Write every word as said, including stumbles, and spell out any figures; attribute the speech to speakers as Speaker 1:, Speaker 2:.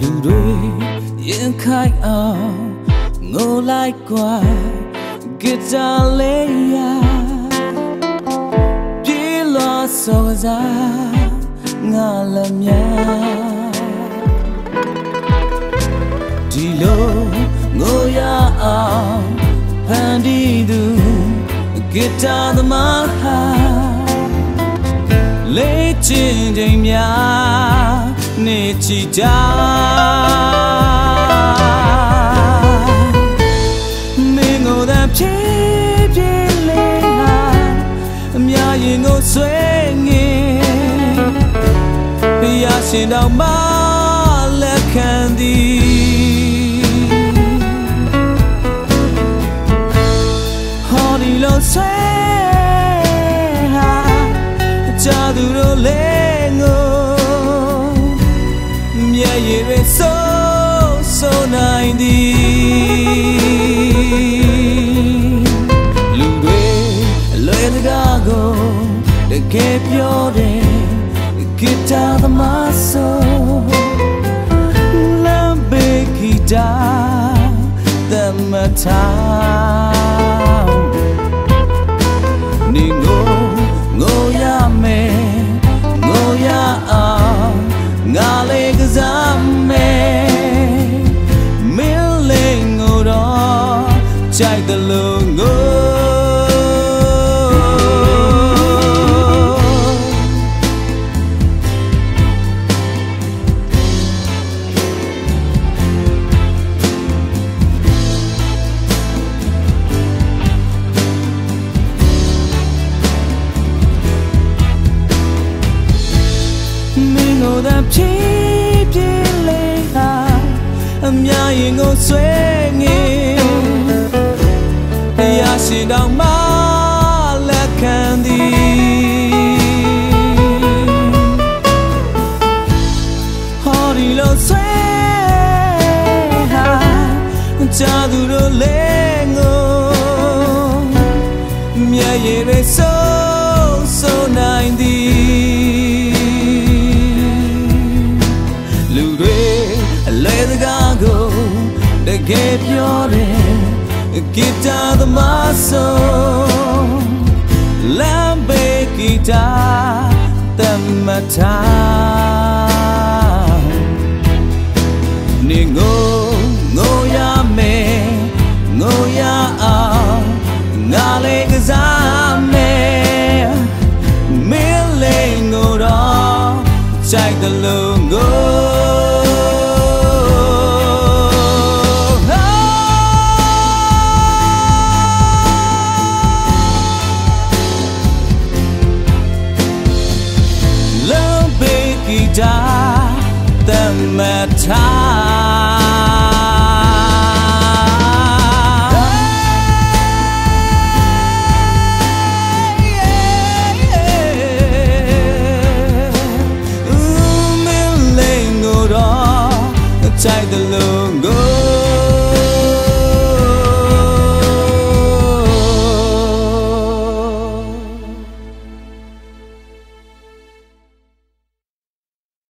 Speaker 1: လူတွေရင်ခိုင်အောင်ငိုလိုက်ကွာဂီတာလေးရပြေးလို့ဆိုစားငါလည်းများဒီလိုငိုရအောင်ဖန်တီးသူဂီတာသမားဟာလေးချင်ချိန်များနေချီတာမင်းကိုယ်သာဖြည်းဖြည်းလေးဟာအများရင်ကိုဆွဲငင်ဘုရားရှင်တော်မှလက်ခံသည်ဟောဒီလိုဆွဲဟာကြာသူတို့လေးငိုမျက်ရည်တွေစိုးစိုးနိုင်သည်လူတွေအလွယ်တကားကိုတကယ်ပြောတယ်ဂီတာသမားဆိုလမ်းဘေးဂီတာသမထာနေငိုငိုရမယ်ငိုရအောင်ငါလေးကစားမယ်မင်းလေးငိုတော့ကြိုက်တယ်လို့ငိုဖြည်းဖြည်းလေးဟာအများရင်ကိုဆွဲငင်ဘုရားရှင်တော်မှလက်ခံသည်ဟောဒီလိုဆွဲဟာကြာသူတို့လေးငိုမျက်ရည်တွေစိုးစိုးနိုင်သည်လေတကားကိုတကယ်ပြောတယ်ဂီတာသမားဆိုလမ်းဘေးဂီတာသမထာနေငိုငိုရမယ်ငိုရအောင်ငါလေးကစားမယ်မင်းလေးငိုတော့ကြိုက်တယ်လို့ငိုသမထာမင်းလေးငိုတော့ကြိုက်တယ်လို့